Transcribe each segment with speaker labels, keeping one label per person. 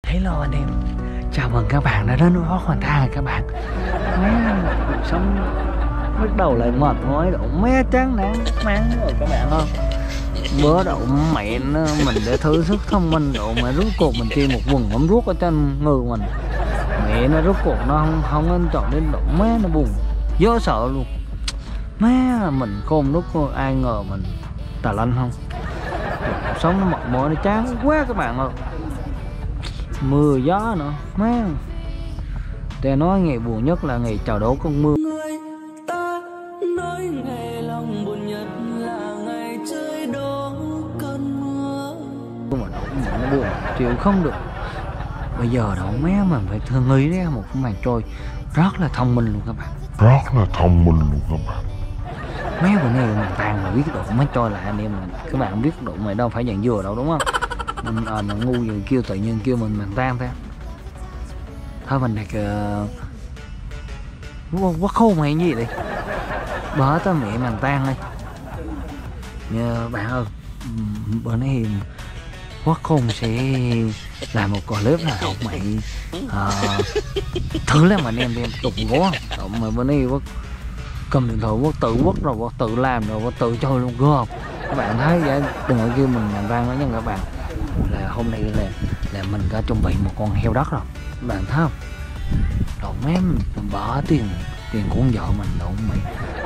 Speaker 1: Hello anh em, chào mừng các bạn đã đến với Hot Hoàn Thang các bạn. Cuộc sống bắt đầu lại mệt mỏi, độ mé chán nản máng rồi các bạn ơi. Bữa đậu mẹ nó, mình để thử sức thông minh độ mà rút cuộc mình chi một quần bấm ruốc ở trên người mình. Mẹ nó rút cuộc nó không nên chọn đến độ má nó buồn, dễ sợ luôn. Má mình khôn lúc ai ngờ mình tà lanh không. Cuộc sống nó mệt mỏi nó chán quá các bạn ơi. Mưa gió nữa má. Tôi nói ngày buồn nhất là ngày chào đổ con mưa.
Speaker 2: Người ta nói ngày lòng buồn nhất là ngày trời đổ cơn mưa.
Speaker 1: Mà nó buồn chịu không được. Bây giờ đậu mé mình phải thường nghĩ ra một cái màn trôi rất là thông minh luôn các bạn. Mấy bữa nay mình tàn mà biết độ mới trôi lại anh em mình. Các bạn biết độ mày đâu phải dạng dừa đâu đúng không? Mình nó ngu gì kêu tự nhiên kêu mình tan thế. Thôi mình đặt quá khôn hay gì đi. Bữa tới mẹ mình tan đi. Nhờ bạn ơi, bữa nay quá khôn sẽ làm một clip là học mày thử làm anh em đục gỗ không? Mà bữa nay quá cầm điện thoại quá tự làm rồi quá tự chơi luôn gom. Các bạn thấy vậy đừng có kêu mình làm vang nữa nha các bạn. Là hôm nay là mình đã chuẩn bị một con heo đất rồi các bạn thấy không? Đồ mém mình bỏ tiền của con vợ mình đồ mày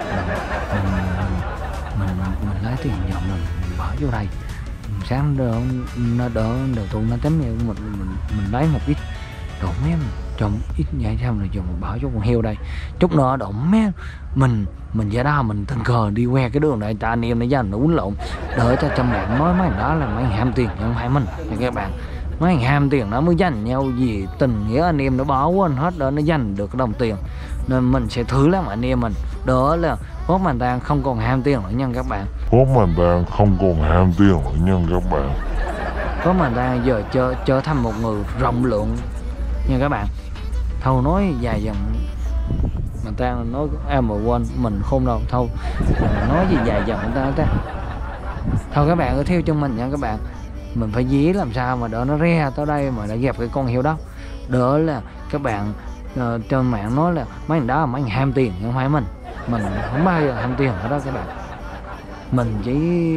Speaker 1: mình lấy tiền vợ mình bỏ vô đây sáng nó đỡ đầu tụ nó tính mình lấy một ít đồ mém trong ít nhảy xong rồi dùng bỏ cho con heo đây chút nữa đồ mém mình ra đó mình tình cờ đi que cái đường này cho anh em nó ra nó uống lộn đỡ cho bạn nói mấy đó là mấy ham tiền không phải mình nha các bạn. Mấy ham tiền nó mới dành nhau gì tình nghĩa anh em nó bỏ quên hết đó nó dành được cái đồng tiền nên mình sẽ thử lắm anh em mình đỡ là Hot Hoàn Thang không còn ham tiền nữa nha các bạn.
Speaker 3: Hot Hoàn Thang không còn ham tiền nữa nha các bạn.
Speaker 1: Hot Hoàn Thang giờ trở thành một người rộng lượng nha các bạn. Thôi nói dài dòng người ta nói em mà quên mình không đâu thôi nói gì dài dòng người ta thôi các bạn cứ theo chân mình nha các bạn. Mình phải dí làm sao mà đỡ nó re tới đây mà đã gặp cái con heo đó đỡ là các bạn trên mạng nói là mấy thằng đó là mấy thằng ham tiền không phải mình không bao giờ ham tiền ở đó các bạn. Mình chỉ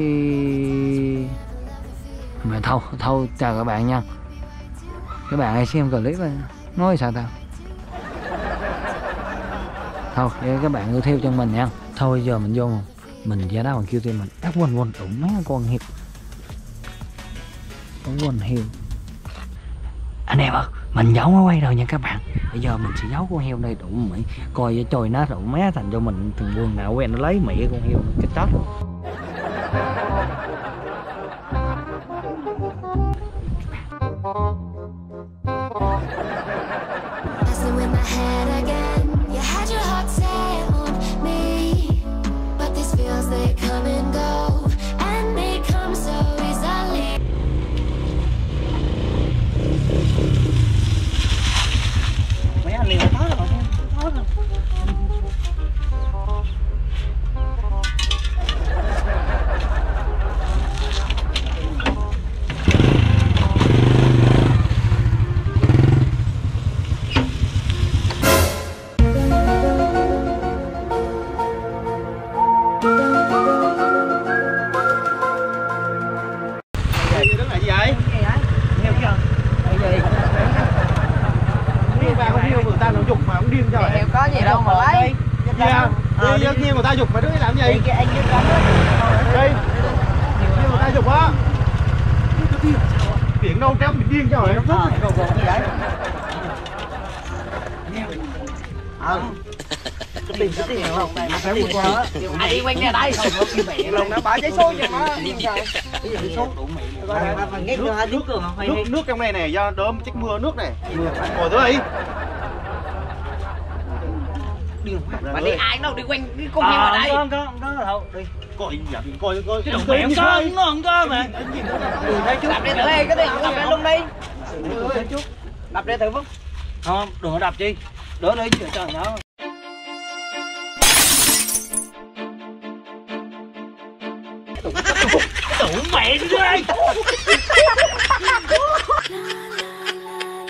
Speaker 1: mà thôi chào các bạn nha. Các bạn hãy xem clip này nói sao tao thôi để các bạn cứ theo chân mình nha. Thôi giờ mình vô mình ra đâu mình kêu tiền mình quên đủ mấy con heo quên heo anh em ơi mình giấu nó quay rồi nha các bạn. Bây giờ mình sẽ giấu con heo này đủ mỹ coi với trời nó đủ mé thành cho mình từng quần nào quen nó lấy mẹ con heo cái chót luôn.
Speaker 4: Có gì đâu mà lấy.
Speaker 5: Đi nhiên người ta giục mày đứng làm gì?
Speaker 4: Đi anh đi
Speaker 5: đi. Người ta giục á. Chuyện đâu kéo bị điên cho rồi.
Speaker 4: Đồ gì đấy? Cái tiền không? Ai đi quanh ra đây không? Lòng nó bỏ giấy số cho nó.
Speaker 5: Nước trong này này do đơm trách mưa nước này. Ngồi tới đi.
Speaker 4: Mà đi ai đâu đi quanh cái con heo ở đây.
Speaker 5: Không có đâu đi. Coi
Speaker 4: cái đồng mẹ không có mà. Đập đi thử đi, cái đi đập lên luôn đi. Đập đi thử Phúc.
Speaker 5: Không, đừng có đập chi. Đỡ nữa chứ trời nó.
Speaker 4: Tủ mẹ đi.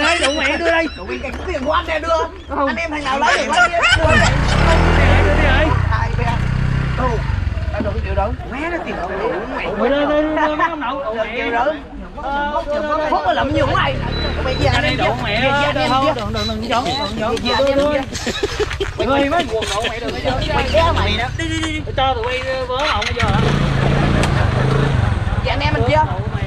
Speaker 1: đây đủ mẹ đưa đây.
Speaker 4: Đủ cái tiền của anh nè đưa. Anh em thằng nào lấy thì lấy đi.
Speaker 1: Đưa đi ơi.
Speaker 4: Đâu đủ triệu đâu. Má nó tiền đủ mẹ.
Speaker 1: Đưa mấy ông đậu. Đủ mẹ.
Speaker 4: Phút là lậm nhiều này. Mày về anh em
Speaker 1: đủ mẹ. Đừng giỡn. Mày mấy quần đậu mẹ đừng có giỡn.
Speaker 4: Mày kéo mày đó. Đi.
Speaker 1: Cho tụi bay vớ ông bây giờ hả?
Speaker 4: Dạ anh em mình chia.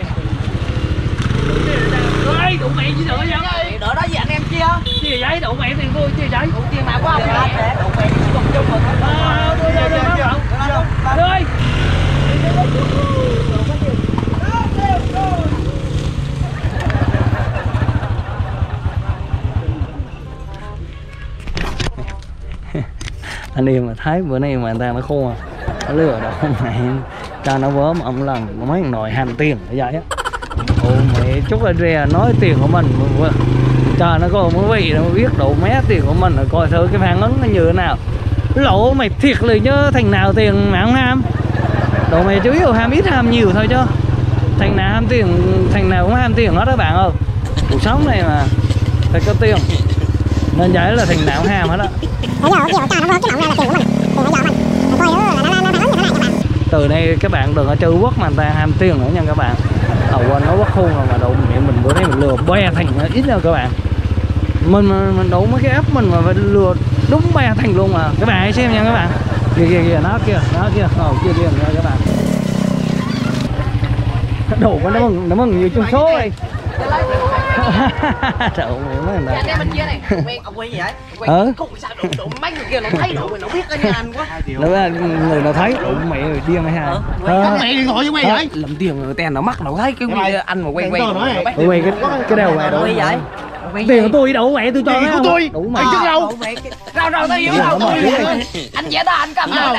Speaker 1: Ơi, đủ mẹ chứ đừng có giỡn.
Speaker 4: Đỡ đó gì anh em chia.
Speaker 1: Chia giấy đủ mẹ tiền tôi chia giấy.
Speaker 4: Tiền nào của ông đó. Đủ mẹ chỉ còn chung rồi.
Speaker 1: Đưa ơi. Anh em mà thấy bữa nay mà người ta nó khô à, nó lừa đâu mẹ cho nó vớ mà ông lần nó mấy nồi hành tiền ở vậy á. Ồ mẹ chút là rè nói tiền của mình cho nó có mới vị nó biết độ mé tiền của mình rồi coi thử cái phản ứng nó như thế nào. Lỗ mày thiệt lười nhớ thành nào tiền mà không ham. Độ mày chủ yếu ham ít ham nhiều thôi chứ thành nào ham tiền, thành nào cũng ham tiền hết đó bạn ơi. Cuộc sống này mà phải có tiền nên vậy là thành nào cũng ham hết đó. Từ đây các bạn đừng có chơi quốc mà người ta ham tiền nữa nha các bạn. Quên nó quốc khôn rồi mà đụng mẹ mình bữa nay mình lừa be thành ít đâu các bạn. Mình đủ mấy cái ấp mình mà phải lừa đúng be thành luôn mà các bạn hãy xem nha các bạn. Kìa nó kia kia nha các bạn. Đủ nó mừng nhiều chung số này. Trời ơi mấy
Speaker 4: dạ, anh em mình chia này. Ông quen gì vậy? Cục sao đủ mấy người kia nó thấy đủ nó biết ở nhà anh quá.
Speaker 1: Nó người nó thấy đủ mẹ rồi điên hay sao?
Speaker 5: Mẹ đi ngồi với mày vậy?
Speaker 4: Làm tiền người ta nó mắc nó thấy cái anh mà quen
Speaker 1: cái đầu mẹ đủ
Speaker 4: vậy.
Speaker 1: Tiền của tôi đâu mẹ tôi cho
Speaker 5: nó của tôi.
Speaker 1: Đủ mày
Speaker 5: chứ đâu.
Speaker 4: Rau tao hiểu đâu. Anh vẽ đó anh cầm
Speaker 5: đâu.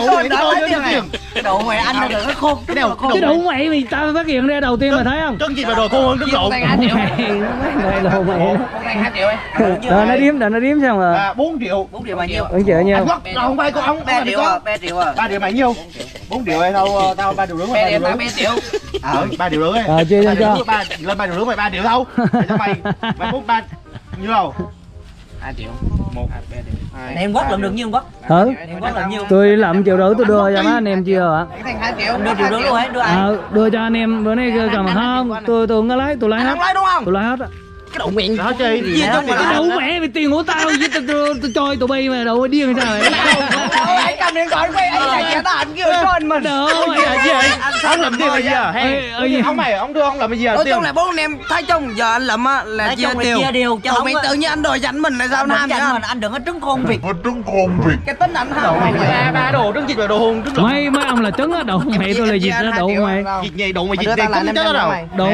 Speaker 4: Cái đồ mày anh đừng có khôn.
Speaker 1: Cái đủ mày mày tao phát hiện ra đầu tiên mà thấy không?
Speaker 5: Chân gì mà đồ khôn hơn trứng lộn.
Speaker 1: Mày đồ mày.
Speaker 4: 2 triệu ấy.
Speaker 1: Rồi nó điếm xong rồi.
Speaker 5: 4 triệu.
Speaker 4: 4 triệu bao nhiêu?
Speaker 1: 4 triệu nhiêu?
Speaker 5: Không phải của ông.
Speaker 4: 3 triệu à, 3 triệu à.
Speaker 5: 3 triệu mày nhiêu? 4 triệu hay tao 3 triệu rưỡi mày
Speaker 4: 3 triệu.
Speaker 5: 3 triệu rưỡi.
Speaker 1: Rồi chia cho.
Speaker 5: Lên 3 triệu rưỡi mày 3 triệu đâu? Mày phút 3 nhiêu đâu?
Speaker 4: 2 triệu. 1 2 triệu. Này em quất làm được nhiêu quất?
Speaker 1: Hử?
Speaker 4: Em quất làm nhiêu?
Speaker 1: Tôi làm triệu rưỡi tôi đưa cho má anh em chia hả?
Speaker 4: Thành 2 triệu. Đưa triệu rưỡi luôn hả? Đưa ai?
Speaker 1: Đưa cho anh em bữa nay cầm không? Tôi không có lấy, tôi lấy hết.
Speaker 4: Không lấy đúng không?
Speaker 1: Tôi lấy hết á.
Speaker 4: Cái đậu miệng
Speaker 5: đó chơi gì
Speaker 1: cái đậu mẹ mày tiền của tao với tôi cho tụi bay mà đâu có điên sao vậy?
Speaker 4: Anh cầm điện thoại quay anh chạy ta anh kêu cho anh mình.
Speaker 1: Đâu mày
Speaker 5: gì vậy? Ông làm tiền là gì à? Ông mày ông đưa ông làm cái gì à?
Speaker 4: Nói chung là bốn anh em thấy chung giờ anh làm á là chia điều chứ không tự nhiên anh đòi dành mình là sao nam vậy? Anh đừng có trứng khôn việc. Cái tính anh không.
Speaker 5: Ba đồ trứng vịt và đồ hùng trứng.
Speaker 1: Mấy ông là trứng á, đậu mẹ tôi là vịt đó, đậu mày.
Speaker 5: Vịt nhầy đậu mày vịt này cũng chết đâu.
Speaker 1: Đậu.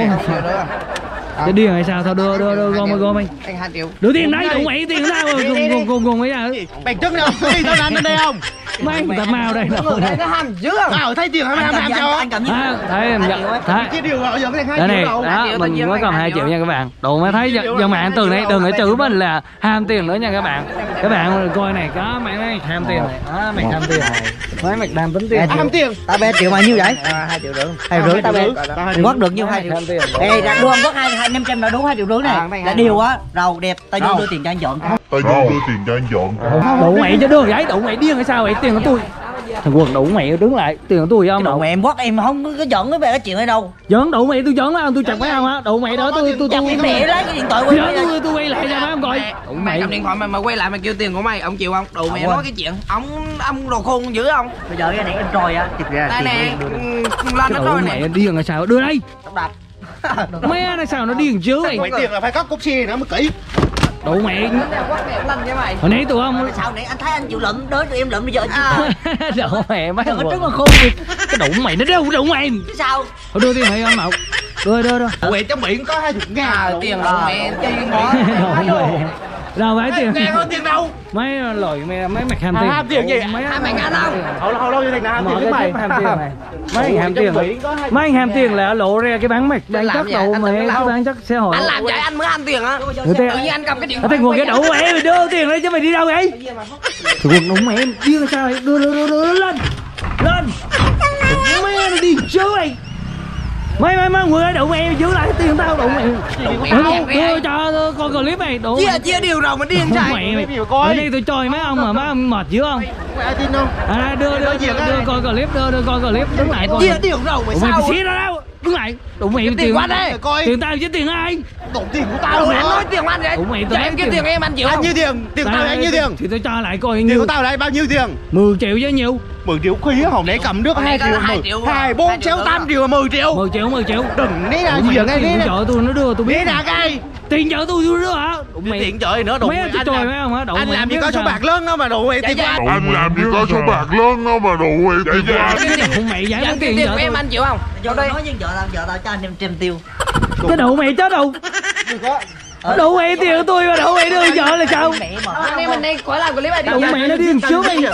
Speaker 1: Cái điên hay sao? Thôi đưa gom anh.
Speaker 4: Anh 2 triệu.
Speaker 1: Đưa tiền đấy, đậu mẹ tiền nào cùng mấy à?
Speaker 5: Bạch trứng đâu? Đi tao ăn đây không?
Speaker 1: Mấy người ta mau đây đâu.
Speaker 4: Nó ham dữ không?
Speaker 5: Thấy tiền ham cho.
Speaker 4: Anh cầm như
Speaker 1: thấy em nhận. Thấy.
Speaker 5: Cái điều giờ cái 2 triệu đâu.
Speaker 1: Đó, mình mới cầm 2 triệu nha các bạn. Đồ mới thấy dân mạng từ này đừng có chữ mình là ham tiền nữa nha các bạn. Các bạn coi này có mày ham tiền này. Đó, mày ham tiền này. Mấy mày đang tính tiền.
Speaker 5: Ham tiền.
Speaker 4: Tao 3 triệu bao nhiêu vậy? 2 triệu rưỡi. 2 rưỡi tao quất được nhiêu 2 triệu. Ê, đặt luôn quất 500 là đúng 2 triệu rưỡi này. Là điều á, rầu đẹp, tao vô đưa tiền cho anh dọn.
Speaker 1: Đủ mày chứ đưa giấy, đủ mày điên hay sao vậy? Tiền của tôi. Thằng quần đủ mày đứng lại, tiền của tôi không?
Speaker 4: Đủ mày em quất em không có giận về cái chuyện ở đâu.
Speaker 1: Giỡn đủ mày tôi giỡn á, tôi chặt mấy ông á. Đủ mày đó tôi
Speaker 4: mẹ lấy cái điện thoại quay lại.
Speaker 1: Tôi quay lại cho mấy ông coi.
Speaker 4: Đủ mày cầm điện thoại mà quay lại mà kêu tiền của mày, ông chịu không? Đủ mẹ nói cái chuyện, ông đồ khôn dữ không? Bây giờ cái này em trôi á, chụp ra. Đây nè, lên nó trôi này.
Speaker 1: Điên là sao? Đưa đây.
Speaker 4: Đập.
Speaker 1: Mấy này sao nó điên chứ vậy?
Speaker 5: Mày tiền là phải cắt cốc xe nó mới kỹ.
Speaker 1: Đủ mẹ. Hồi nãy tụi ông
Speaker 4: sao nãy anh thấy anh chịu lụm đối tụi em lụm bây giờ
Speaker 1: đủ mẹ mấy thằng có trứng mà khôn cái đủ mày nó đâu đủ mày
Speaker 4: sao
Speaker 1: đưa tiền mày ông Mậu đưa
Speaker 5: quẹt trong biển có 20.000
Speaker 4: tiền đâu mẹ tiền đó
Speaker 1: đâu phải tiền
Speaker 5: tiền đâu
Speaker 1: mấy lòi mấy mày ham tiền
Speaker 5: ham tiền gì
Speaker 1: mấy
Speaker 4: mày ngán không
Speaker 5: hồi lâu như thế nào ham tiền
Speaker 1: mày ham tiền này mấy ham tiền mấy anh ham tiền là lộ ra cái bán mạch bán chất đồ mày cái bán chất xã hội
Speaker 4: anh làm vậy anh mới ham tiền á tự nhiên anh cầm cái điện thoại
Speaker 1: cái đậu mẹ mày đưa tiền đấy chứ mày đi đâu vậy quần đúng mẹ em điên sao vậy đưa lên mẹ nó đi chứ mày Mấy người đụng mẹ giữ lại tiền tao đụng mẹ. Đưa cho coi clip này đụng.
Speaker 4: Chia điều rồi mà điên chạy.
Speaker 1: Mẹ ở đây tôi chơi mấy ông mà mấy ông mệt dữ không?
Speaker 5: Ai tin không?
Speaker 1: Đưa coi clip, đưa coi clip đứng lại coi.
Speaker 4: Chia điều rồi mà sao?
Speaker 1: Mày xí ra đâu? Đứng lại. Đụng mẹ tiền
Speaker 4: quá đây.
Speaker 1: Tiền tao chứ tiền ai?
Speaker 5: Đụng tiền của tao
Speaker 4: Anh nói tiền anh vậy.
Speaker 1: Đụng mẹ
Speaker 4: cho em kiếm tiền em anh chịu không?
Speaker 5: Anh nhiêu tiền? Tiền tao anh nhiêu tiền?
Speaker 1: Thì tôi cho lại coi
Speaker 5: Tiền của tao đây bao nhiêu tiền?
Speaker 1: 10 triệu chứ nhiêu?
Speaker 5: 10 triệu khí hồi nãy cầm nước 2 triệu 2, 4, 6, 8 triệu 10 triệu.
Speaker 1: 10 triệu.
Speaker 5: Đừng ní là gì ngay ní.
Speaker 1: Vợ tôi nó đưa tôi biết.
Speaker 5: Ní là cái.
Speaker 1: Tiền vợ tôi đưa hả?
Speaker 5: Tiền trời nữa đụng
Speaker 1: mấy anh trời mấy ông hả?
Speaker 5: Anh làm gì có số bạc lớn đâu mà đụng mày tiền qua.
Speaker 3: Anh làm gì có số bạc lớn đâu mà đụng mày tiền qua.
Speaker 1: Đụng mày giải
Speaker 4: cái tiền của em anh chịu không?
Speaker 6: Vô đây nói với vợ tao cho anh em trăm tiêu.
Speaker 1: Cái đụng mày chết đâu? Đụng mày tiền của tôi mà đụng mày đưa vợ là sao?
Speaker 4: Anh em mình đây khỏi làm clip này đi.
Speaker 1: Đụng mày nó điên trước đi.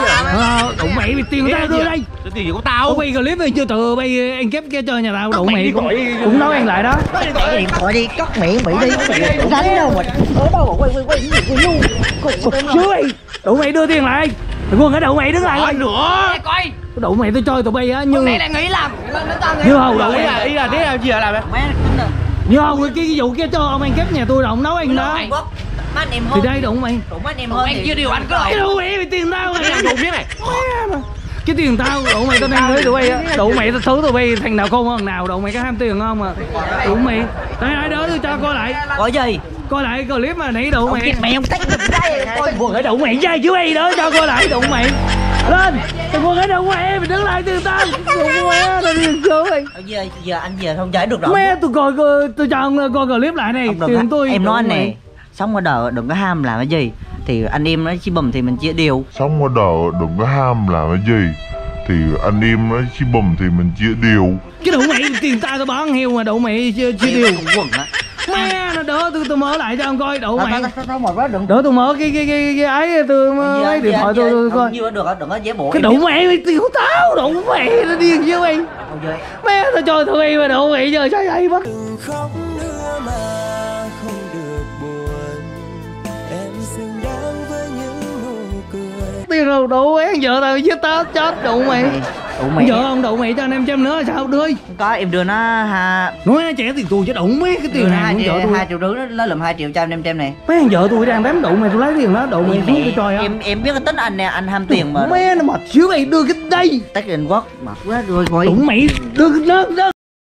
Speaker 1: Đụng mày bị tiền của tao đưa đây.
Speaker 5: Tiền của tao.
Speaker 1: Quay clip này chưa từ bây anh kép cái chơi nhà tao đụng mày cũng nói anh lại đó.
Speaker 6: Cái điện thoại đi cất miệng bị đi. Đánh đâu mà ở đâu mà quay luôn.
Speaker 1: Chưa đi. Đụng mày đưa tiền lại. Quân ở đụng mày đứng lại coi
Speaker 4: Nữa. Coi.
Speaker 1: Đụng mày tôi chơi tụi bay á như
Speaker 4: này là nghĩ làm.
Speaker 1: như hầu đụng mày.
Speaker 5: Ý là thế là gì làm em?
Speaker 1: Như hầu cái vụ kia cho ông anh kép nhà tôi động nấu anh đó.
Speaker 6: Mắt em
Speaker 1: Thì
Speaker 6: hơn.
Speaker 1: đây đụng mày.
Speaker 6: Đụng mắt em hơn.
Speaker 4: Anh chưa điều anh cứ
Speaker 1: Cái đụng mày bị tiền tao mày.
Speaker 5: Đụng biết này.
Speaker 1: Cái tiền tao đụng mày tao đang nói tụi bay á. Đụng mày tao thứ tụi bay thằng nào không thằng nào đụng mày cái ham tiền không mà. Đụng mày. Đây đó tôi cho coi lại.
Speaker 6: Có gì?
Speaker 1: Coi lại clip mà nãy đụng mày.
Speaker 6: Mẹ ông tách đây.
Speaker 1: Quân phải đụng mày dây chứ bay đó cho coi lại đụng mày. Lên. Quân phải đụng mày mày đứng lại tiền tao. Đụng mày tao điên chưa mày.
Speaker 6: Giờ anh về không giải được rồi.
Speaker 1: Mẹ tôi coi tôi cho ông coi clip lại này. Tiền tôi.
Speaker 6: Em nói anh nè, sống ở đời đừng có ham làm cái gì. Thì anh em nói chi bầm thì mình chia đều.
Speaker 3: Sống ở đời đừng có ham làm cái gì. Thì anh em nói chi bầm thì mình chia đều.
Speaker 1: Cái đụng mày tiền tao bán heo mà đụng mày chia đều.
Speaker 6: Quần á.
Speaker 1: Mẹ nó đỡ tôi mở lại cho ông coi đụng mày.
Speaker 6: Một đó đừng.
Speaker 1: Đỡ tôi mở cái ấy tôi lấy điện thoại tôi coi.
Speaker 6: Như được đừng có dễ bộ.
Speaker 1: Cái đụng mày mày tiền của tao đụng mày nó điên chứ mày. Mẹ tao cho tụi mày mà đụng mày giờ sao vậy mất.
Speaker 2: Đừng khóc nữa mà không được buồn. Em xứng đáng với những nụ cười.
Speaker 1: Tiền đâu đủ én vợ tao giết tao chết đụng mày. Vợ ông đụng mày cho anh em trăm nữa sao đưa.
Speaker 6: Có em đưa nó
Speaker 1: Nói nó trẻ tiền tôi chứ đụng mấy cái tiền hàng của vợ tôi.
Speaker 6: 2 triệu rưỡi nó lùm 2 triệu cho anh em trăm này.
Speaker 1: Mấy thằng vợ tôi đang đám đụng mày tôi lấy tiền đó đụng mày xuống tôi cho á.
Speaker 6: Em biết cái tính anh nè, anh ham tiền mà.
Speaker 1: Mẹ nó mệt xíu mày đưa cái đây.
Speaker 6: Tách Anh Quốc mệt quá rồi coi.
Speaker 1: Đụng mày đưa cái đó.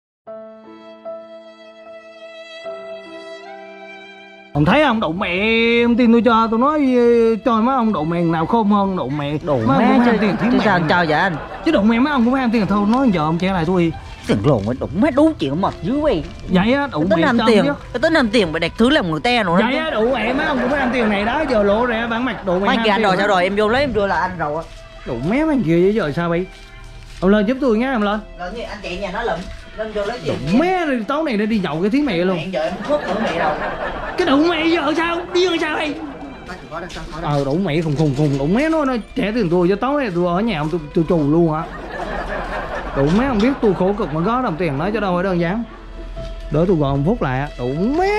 Speaker 1: Ông thấy không đụng mẹ em tin tôi cho tôi nói cho mấy ông đụng mẹ nào khôn hơn đụng mẹ
Speaker 6: Đồ
Speaker 1: mấy
Speaker 6: má
Speaker 1: ông
Speaker 6: chứ
Speaker 1: tiền
Speaker 6: chứ sao cho vậy anh?
Speaker 1: chứ đụng mẹ mấy ông cũng ham tiền thôi nói giờ ông trẻ lại tôi
Speaker 6: Tiền lồn ấy đụng má đú chuyện mệt dữ vậy.
Speaker 1: vậy á đụng
Speaker 6: Tính
Speaker 1: mẹ
Speaker 6: ham
Speaker 1: cho
Speaker 6: tiền,
Speaker 1: chứ.
Speaker 6: cái tính ham tiền mà đặt thứ làm người te rồi.
Speaker 1: Vậy á đụng mẹ mấy ông cũng ham tiền này đó giờ lộ ra bản mặt đụng mẹ
Speaker 6: Mấy
Speaker 1: ham
Speaker 6: kia anh
Speaker 1: tiền
Speaker 6: rồi sao rồi em vô lấy em đưa là anh rồi.
Speaker 1: đụng mé mấy kia vậy giờ sao vậy ông lên giúp tôi nhá ông lên
Speaker 6: Rồi như anh chị nhà nó lụm lên vô lấy tiền.
Speaker 1: đụng mé rồi tối này để đi nhậu cái thí mẹ luôn.
Speaker 6: Mẹ giờ em thuốc nữa mẹ đâu.
Speaker 1: Cái đụng mẹ giờ sao điên sao đây đụng mẹ khùng đụng mé nó trẻ tiền tôi cho tối này tôi ở nhà ông tôi trù luôn hả. Đụng mé không biết tôi khổ cực mà có đồng tiền nói cho đâu phải đơn giản. Đỡ tôi gọi 1 phút lại á. Đụng mé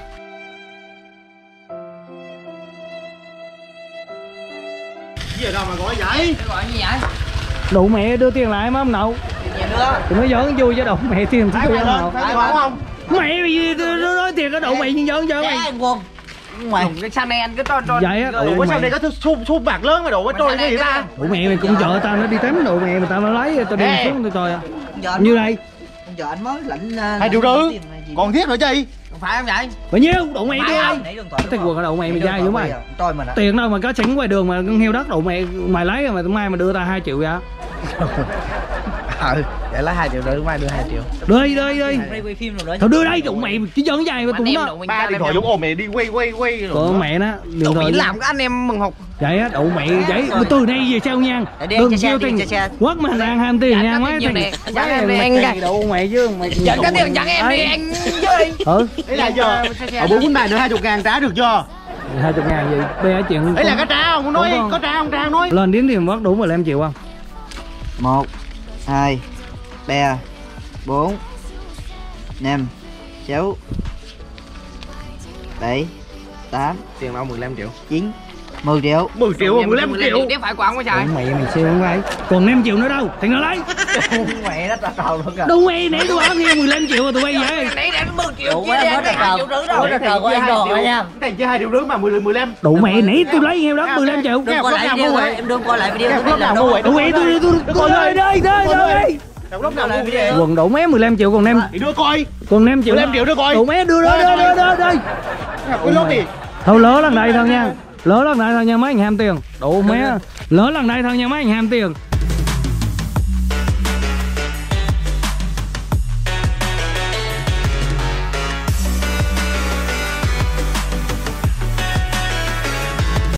Speaker 5: Gì đâu mà gọi vậy?
Speaker 4: Gọi như vậy.
Speaker 1: đụng mẹ đưa tiền lại má ông nội. Đừng có giỡn vui chứ đụng mẹ tiền tôi cho ông
Speaker 5: Thấy không không?
Speaker 1: mẹ vì tôi nói tiền cái đụng mẹ nhưng giỡn mày.
Speaker 6: Anh Quân. Ngoài
Speaker 4: Cái sao này anh cứ cho
Speaker 1: Vậy á đụng
Speaker 5: Ủa sao
Speaker 1: mẹ
Speaker 5: đây có xu bạc lớn mà đụng ở trôi cái gì ta?
Speaker 1: đụng mẹ cũng vợ tao nó đi tắm đụng mẹ mà tao nó lấy tao đi xuống tôi coi
Speaker 6: giờ
Speaker 1: như đây
Speaker 6: giờ anh mới lãnh
Speaker 5: 2 triệu rưỡi. Còn thiết nữa chứ?
Speaker 4: Không phải không vậy?
Speaker 1: bao nhiêu đụng mẹ đưa đây
Speaker 6: Nãy điện thoại.
Speaker 1: cái quần ở đụng mẹ mày dai dữ mày
Speaker 6: Tôi mà đã.
Speaker 1: tiền đâu mà có sẵn ngoài đường mà con heo đất đụng mẹ mày lấy rồi mà mai mà đưa tao 2 triệu ra.
Speaker 4: Để lấy 2 triệu rưỡi mai đưa 2 triệu.
Speaker 1: Đưa đi
Speaker 6: Quay phim rồi đó.
Speaker 1: thôi đưa đây đụng mày chứ giỡn dài mà tụi nó
Speaker 5: Ba điện thoại giống ôm mẹ đi quay rồi.
Speaker 1: của mẹ nó điện thoại
Speaker 4: làm cái anh em mừng hụt.
Speaker 1: vậy á đụng mẹ vậy từ nay về sau nha đừng kêu tiền quất mà đang ham tiền nha mấy thằng đụng mẹ chứ mày
Speaker 4: Dẫn cái tiền dẫn em đi anh chơi.
Speaker 5: Đấy là giờ ở 4 bài nữa 20.000 trả được chưa?
Speaker 1: 20.000 gì bây chuyện
Speaker 5: Đấy là có trả không nói có trả không trả nói.
Speaker 1: lên đến tiền mất đủ 15 triệu không
Speaker 6: 1 2 3 4 5 6 7 8
Speaker 4: Tiền đâu 15 triệu.
Speaker 6: 9 10 triệu.
Speaker 5: 10 triệu mà 15 triệu.
Speaker 4: Tiếp phải của ông quá trời.
Speaker 1: Mẹ mày siêu không vậy? Còn 5 triệu nữa đâu? Thì nó lấy.
Speaker 6: Mẹ nó tao trầu luôn kìa.
Speaker 1: Đâu mày nãy tôi báo nghe 15 triệu mà tụi bay vậy.
Speaker 4: Nãy để 10 triệu
Speaker 6: Đủ
Speaker 4: chia
Speaker 6: mấy
Speaker 4: đi
Speaker 6: hết
Speaker 4: 2 triệu rưỡi đâu.
Speaker 6: Hết trầu của anh đồ rồi nha.
Speaker 5: Thành chia 2 triệu rưỡi mà 15.
Speaker 1: Đủ mẹ nãy tôi lấy heo đó 15 triệu.
Speaker 6: Đừng coi lại video, em đừng coi lại video.
Speaker 5: Lúc nào mua vậy?
Speaker 1: Đủ mẹ tôi đây.
Speaker 5: Lúc nào mua vậy?
Speaker 1: Quần đủ mé 15 triệu còn 5.
Speaker 5: Thì đưa coi.
Speaker 1: Còn 5 triệu.
Speaker 5: 15 triệu đưa coi.
Speaker 1: Đủ mé đưa.
Speaker 5: Cái lốt đi.
Speaker 1: Thôi lỡ lần này thôi nha. Lỡ lần này thôi nha mấy anh ham tiền. Đủ mé. Lỡ lần này thôi nha mấy anh ham tiền.